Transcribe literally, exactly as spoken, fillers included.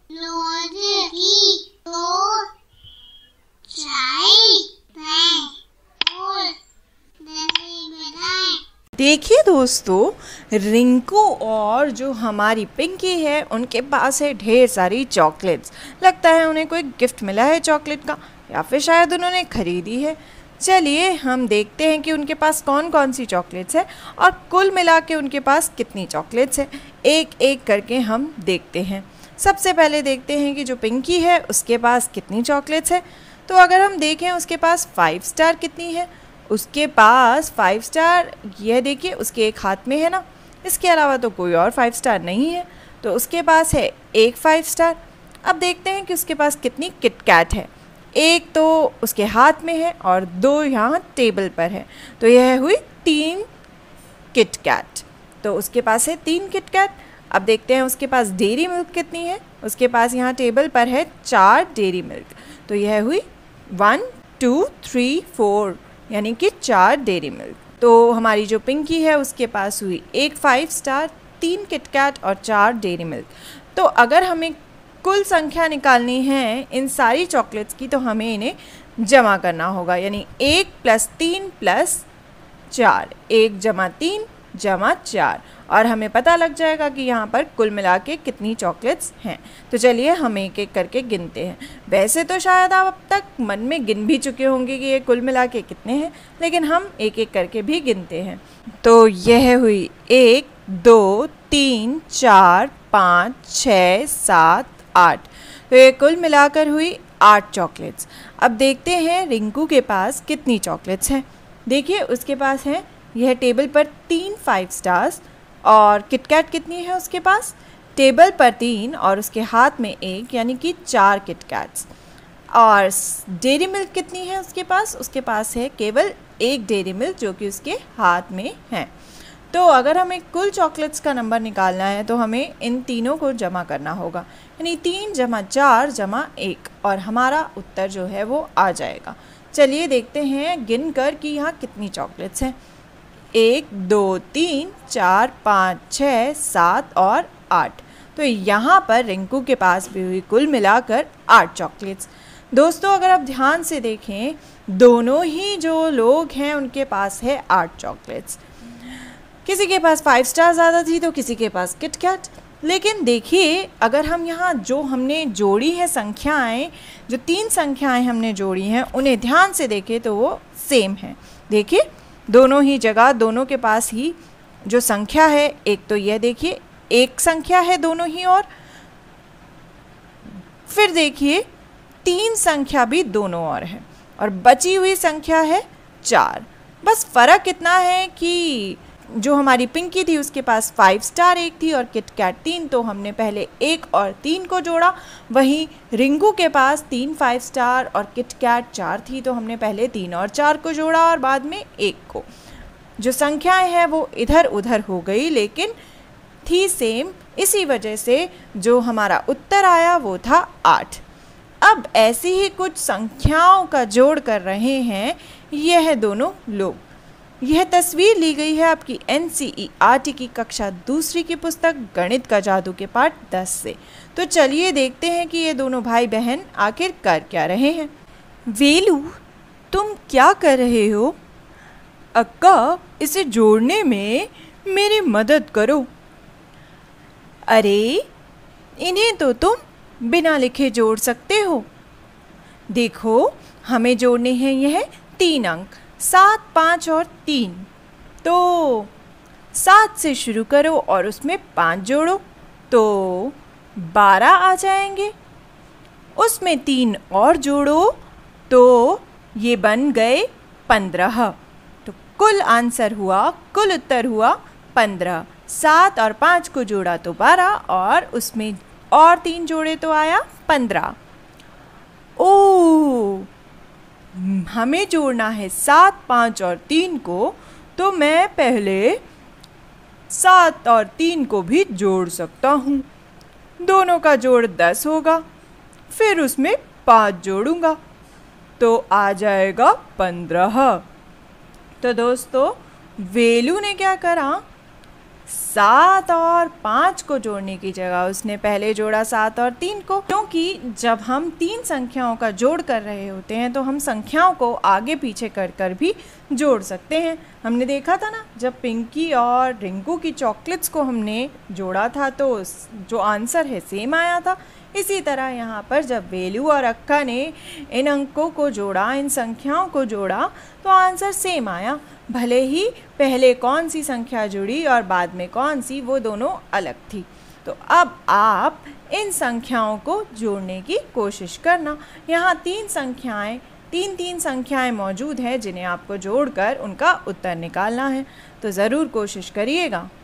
देखिए दोस्तों, रिंकू और जो हमारी पिंकी है उनके पास है ढेर सारी चॉकलेट्स। लगता है उन्हें कोई गिफ्ट मिला है चॉकलेट का, या फिर शायद उन्होंने खरीदी है। चलिए हम देखते हैं कि उनके पास कौन कौन सी चॉकलेट्स है और कुल मिला के उनके पास कितनी चॉकलेट्स है, एक एक करके हम देखते हैं। सबसे पहले देखते हैं कि जो पिंकी है उसके पास कितनी चॉकलेट्स है। तो अगर हम देखें उसके पास फाइव स्टार कितनी है, उसके पास फाइव स्टार, यह देखिए उसके एक हाथ में है ना, इसके अलावा तो कोई और फाइव स्टार नहीं है, तो उसके पास है एक फाइव स्टार। अब देखते हैं कि उसके पास कितनी किटकैट है। एक तो उसके हाथ में है और दो यहाँ टेबल पर है, तो यह हुई तीन किटकैट। तो उसके पास है तीन किटकैट। अब देखते हैं उसके पास डेयरी मिल्क कितनी है। उसके पास यहाँ टेबल पर है चार डेयरी मिल्क, तो यह हुई वन टू थ्री फोर, यानी कि चार डेयरी मिल्क। तो हमारी जो पिंकी है उसके पास हुई एक फाइव स्टार, तीन किटकैट और चार डेयरी मिल्क। तो अगर हमें कुल संख्या निकालनी है इन सारी चॉकलेट्स की, तो हमें इन्हें जमा करना होगा, यानी एक प्लस तीन प्लस चार, एक जमा तीन जमा चार, और हमें पता लग जाएगा कि यहाँ पर कुल मिला के कितनी चॉकलेट्स हैं। तो चलिए हम एक एक करके गिनते हैं। वैसे तो शायद आप अब तक मन में गिन भी चुके होंगे कि ये कुल मिला के कितने हैं, लेकिन हम एक एक करके भी गिनते हैं। तो यह हुई एक, दो, तीन, चार, पाँच, छः, सात, आठ। तो ये कुल मिलाकर हुई आठ चॉकलेट्स। अब देखते हैं रिंकू के पास कितनी चॉकलेट्स हैं। देखिए उसके पास है यह टेबल पर तीन फाइव स्टार्स, और किटकैट कितनी है उसके पास, टेबल पर तीन और उसके हाथ में एक, यानी कि चार किटकैट्स। और डेयरी मिल्क कितनी है उसके पास, उसके पास है केवल एक डेयरी मिल्क जो कि उसके हाथ में है। तो अगर हमें कुल चॉकलेट्स का नंबर निकालना है तो हमें इन तीनों को जमा करना होगा, यानी तीन जमा चार जमा एक, और हमारा उत्तर जो है वो आ जाएगा। चलिए देखते हैं गिन कर कि यहाँ कितनी चॉकलेट्स हैं। एक, दो, तीन, चार, पाँच, छः, सात और आठ। तो यहाँ पर रिंकू के पास भी हुई कुल मिलाकर आठ चॉकलेट्स। दोस्तों अगर आप ध्यान से देखें, दोनों ही जो लोग हैं उनके पास है आठ चॉकलेट्स। किसी के पास फाइव स्टार ज़्यादा थी तो किसी के पास किटकैट। लेकिन देखिए अगर हम यहाँ जो हमने जोड़ी है संख्याएं, जो तीन संख्याएं हमने जोड़ी हैं उन्हें ध्यान से देखें तो वो सेम है। देखिए दोनों ही जगह दोनों के पास ही जो संख्या है, एक तो यह देखिए एक संख्या है दोनों ही, और फिर देखिए तीन संख्या भी दोनों और है, और बची हुई संख्या है चार। बस फ़र्क इतना है कि जो हमारी पिंकी थी उसके पास फाइव स्टार एक थी और किटकैट तीन, तो हमने पहले एक और तीन को जोड़ा। वहीं रिंकू के पास तीन फाइव स्टार और किटकैट चार थी, तो हमने पहले तीन और चार को जोड़ा और बाद में एक को। जो संख्याएं हैं वो इधर उधर हो गई लेकिन थी सेम, इसी वजह से जो हमारा उत्तर आया वो था आठ। अब ऐसी ही कुछ संख्याओं का जोड़ कर रहे हैं यह दोनों लोग। यह तस्वीर ली गई है आपकी N C E R T की कक्षा दूसरी की पुस्तक गणित का जादू के पाठ दस से। तो चलिए देखते हैं कि ये दोनों भाई बहन आखिर कर क्या रहे हैं। वेलू, तुम क्या कर रहे हो? अक्का, इसे जोड़ने में मेरी मदद करो। अरे, इन्हें तो तुम बिना लिखे जोड़ सकते हो। देखो, हमें जोड़ने हैं यह तीन अंक, सात, पाँच और तीन। तो सात से शुरू करो और उसमें पाँच जोड़ो तो बारह आ जाएंगे। उसमें तीन और जोड़ो तो ये बन गए पंद्रह। तो कुल आंसर हुआ, कुल उत्तर हुआ पंद्रह। सात और पाँच को जोड़ा तो बारह और उसमें और तीन जोड़े तो आया पंद्रह। ओह, हमें जोड़ना है सात, पाँच और तीन को, तो मैं पहले सात और तीन को भी जोड़ सकता हूँ। दोनों का जोड़ दस होगा, फिर उसमें पाँच जोड़ूंगा तो आ जाएगा पंद्रह। तो दोस्तों, वेलू ने क्या करा, सात और पाँच को जोड़ने की जगह उसने पहले जोड़ा सात और तीन को, क्योंकि जब हम तीन संख्याओं का जोड़ कर रहे होते हैं तो हम संख्याओं को आगे पीछे कर कर भी जोड़ सकते हैं। हमने देखा था ना, जब पिंकी और रिंकू की चॉकलेट्स को हमने जोड़ा था तो जो आंसर है सेम आया था। इसी तरह यहाँ पर जब वेलू और अक्का ने इन अंकों को जोड़ा, इन संख्याओं को जोड़ा, तो आंसर सेम आया। भले ही पहले कौन सी संख्या जुड़ी और बाद में कौन सी, वो दोनों अलग थी। तो अब आप इन संख्याओं को जोड़ने की कोशिश करना। यहाँ तीन संख्याएं तीन तीन संख्याएं मौजूद हैं जिन्हें आपको जोड़कर उनका उत्तर निकालना है, तो ज़रूर कोशिश करिएगा।